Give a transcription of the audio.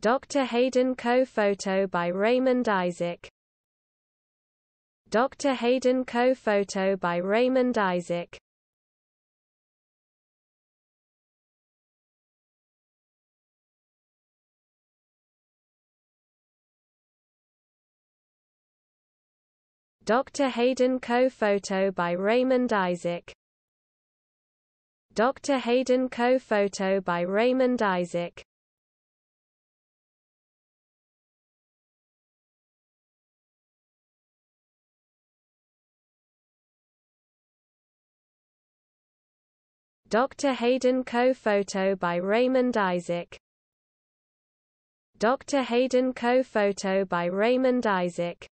Dr. Hayden Kho photo by Raymund Isaac. Dr. Hayden Kho photo by Raymund Isaac. Dr. Hayden Kho photo by Raymund Isaac. Dr. Hayden Kho photo by Raymund Isaac. Dr. Hayden Kho photo by Raymund Isaac. Dr. Hayden Kho photo by Raymund Isaac.